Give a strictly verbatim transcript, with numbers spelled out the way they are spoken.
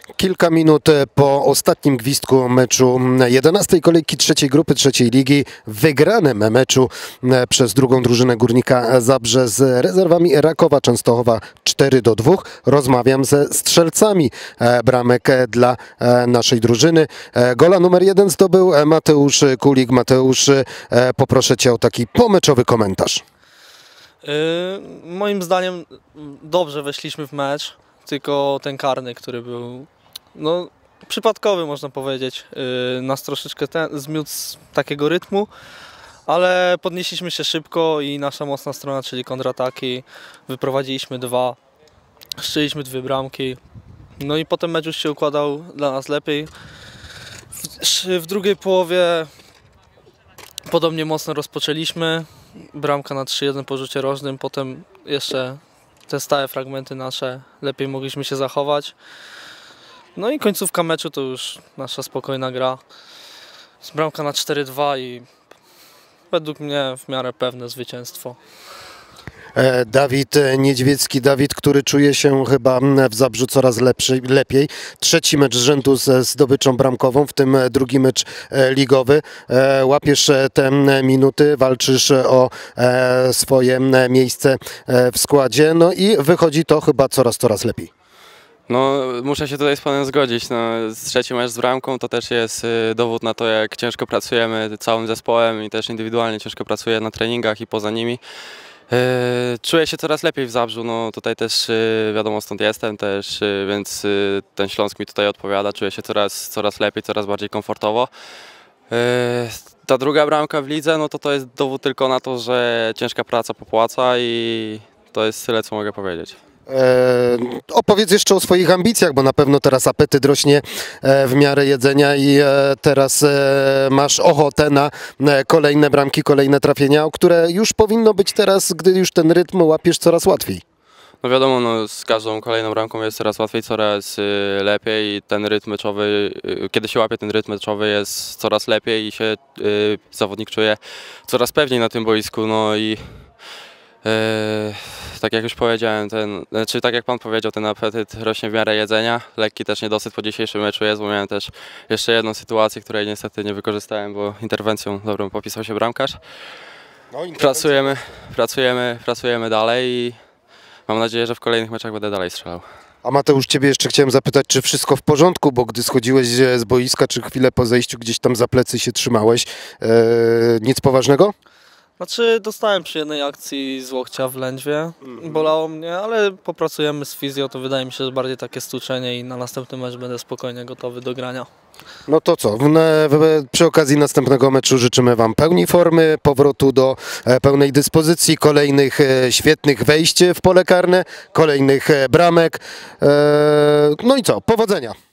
Kilka minut po ostatnim gwizdku meczu jedenastej kolejki trzeciej grupy trzeciej ligi, wygranym meczu przez drugą drużynę Górnika Zabrze z rezerwami Rakowa Częstochowa cztery do dwóch. Rozmawiam ze strzelcami bramek dla naszej drużyny. Gola numer jeden zdobył Mateusz Kulik. Mateusz, poproszę Cię o taki pomeczowy komentarz. Yy, moim zdaniem dobrze weszliśmy w mecz, tylko ten karny, który był no, przypadkowy, można powiedzieć, yy, nas troszeczkę ten, zmiótł z takiego rytmu, ale podnieśliśmy się szybko i nasza mocna strona, czyli kontrataki, wyprowadziliśmy dwa, strzeliśmy dwie bramki, no i potem mecz już się układał dla nas lepiej. W, w drugiej połowie podobnie mocno rozpoczęliśmy, bramka na trzy jeden po rzucie rożnym, potem jeszcze te stałe fragmenty nasze, lepiej mogliśmy się zachować. No i końcówka meczu to już nasza spokojna gra. Bramka na cztery dwa i według mnie w miarę pewne zwycięstwo. Dawid Niedźwiecki, Dawid, który czuje się chyba w Zabrzu coraz lepszy, lepiej. Trzeci mecz z rzędu ze zdobyczą bramkową, w tym drugi mecz ligowy. Łapiesz te minuty, walczysz o swoje miejsce w składzie, no i wychodzi to chyba coraz, coraz lepiej. No, muszę się tutaj z Panem zgodzić. No, trzeci mecz z bramką to też jest dowód na to, jak ciężko pracujemy całym zespołem i też indywidualnie ciężko pracuję na treningach i poza nimi. Czuję się coraz lepiej w Zabrzu, no tutaj też wiadomo stąd jestem też, więc ten Śląsk mi tutaj odpowiada, czuję się coraz, coraz lepiej, coraz bardziej komfortowo. Ta druga bramka w lidze, no to to jest dowód tylko na to, że ciężka praca popłaca i to jest tyle, co mogę powiedzieć. E, opowiedz jeszcze o swoich ambicjach, bo na pewno teraz apetyt rośnie e, w miarę jedzenia i e, teraz e, masz ochotę na e, kolejne bramki, kolejne trafienia, które już powinno być teraz, gdy już ten rytm łapiesz, coraz łatwiej. No wiadomo, no, z każdą kolejną bramką jest coraz łatwiej, coraz y, lepiej i ten rytm meczowy, y, kiedy się łapie ten rytm meczowy jest coraz lepiej i się y, zawodnik czuje coraz pewniej na tym boisku, no i Yy, tak jak już powiedziałem, ten, znaczy tak jak Pan powiedział, ten apetyt rośnie w miarę jedzenia. Lekki też niedosyt po dzisiejszym meczu jest, bo miałem też jeszcze jedną sytuację, której niestety nie wykorzystałem, bo interwencją dobrą popisał się bramkarz. No, pracujemy, pracujemy, pracujemy dalej i mam nadzieję, że w kolejnych meczach będę dalej strzelał. A Mateusz, Ciebie jeszcze chciałem zapytać, czy wszystko w porządku, bo gdy schodziłeś z boiska, czy chwilę po zejściu gdzieś tam za plecy się trzymałeś, e, nic poważnego? Znaczy dostałem przy jednej akcji z łokcia w lędźwie, bolało mnie, ale popracujemy z fizjo, to wydaje mi się, że bardziej takie stłuczenie i na następny mecz będę spokojnie gotowy do grania. No to co, w, w, przy okazji następnego meczu życzymy Wam pełni formy, powrotu do e, pełnej dyspozycji, kolejnych e, świetnych wejść w pole karne, kolejnych e, bramek, e, no i co, powodzenia!